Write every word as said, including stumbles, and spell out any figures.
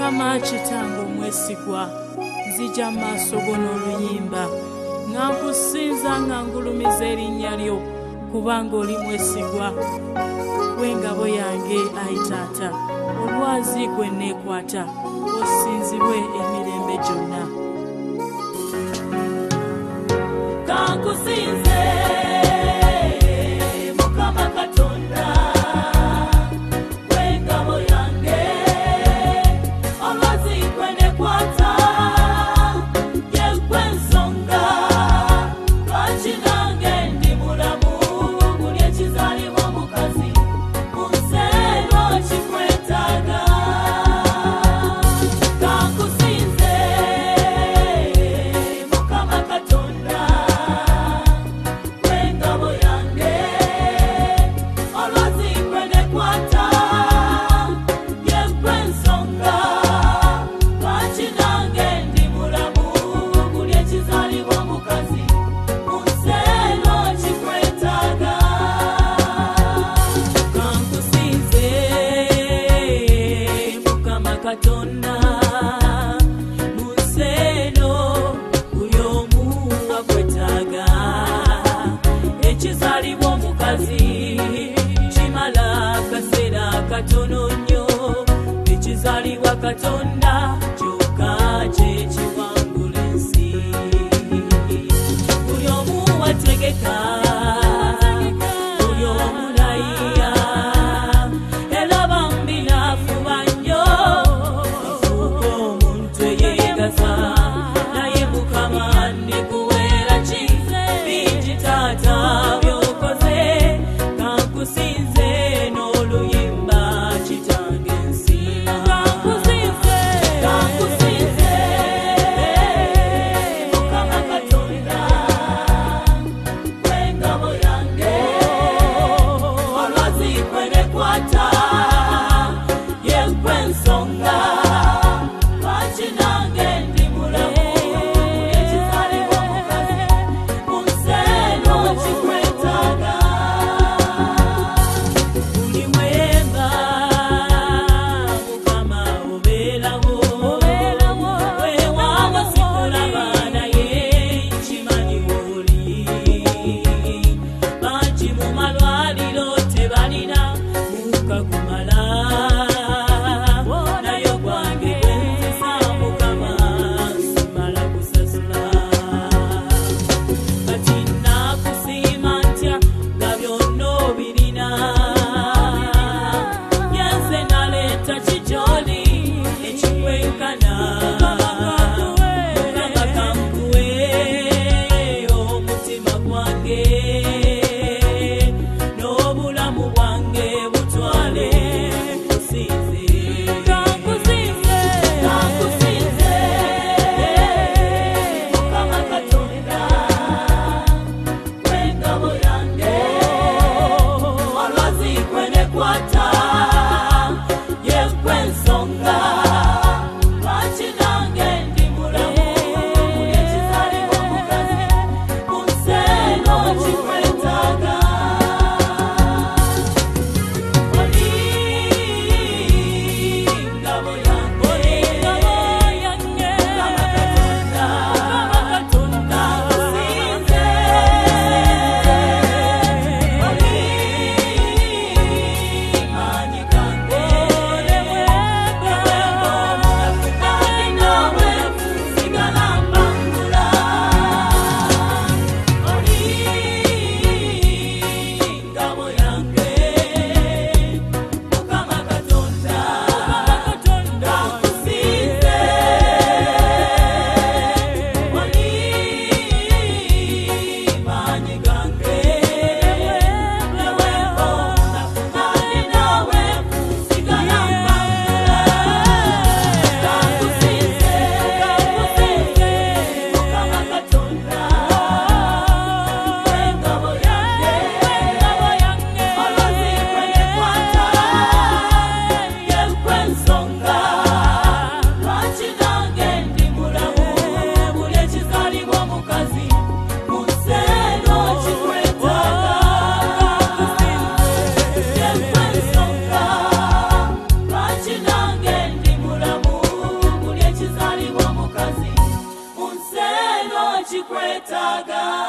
Mukama kitange omwesigwa, nzija maaso go n'oluyimba nga nkusinza nga ngulumiza erinnya lyo, kubanga oli mwesigwa. W'engabo yange ayi Taata, olwazi gwe neekwata, osinzibwe emirembe gyonna. Kankusinze Mukama Katonda, w'engabo yange, olwazi gwe neekwata, yeggwe ensonga lwaki nange ndi mulamu, buli ekizaalibwa omukazi mu nsi eno kikwetaaga. Kankusinze Mukama Katonda, w'engabo yange, olwazi gwe neekwata, yeggwe ensonga lwaki nange ndi mulamu, buli ekizaalibwa omukazi mu nsi eno kikwetaaga. Kankusinze Mukama Katonda, mu nsi eno buli omu akwetaaga. Ekizaalibwa omukazi kimala akaseera katono nnyo, ekizaalibwa Katonda kyokka kye kiwangula ensi. Buli omu wategeka, buli omu nayiya, era bambi n'afuba nnyo okufuuka omuntu eyeegaza, naye Mukama ndikuweera ki? Bingi Taata by'okoze, kankusinze n'oluyimba kitange nsiima. Kankusinze nkwetaaga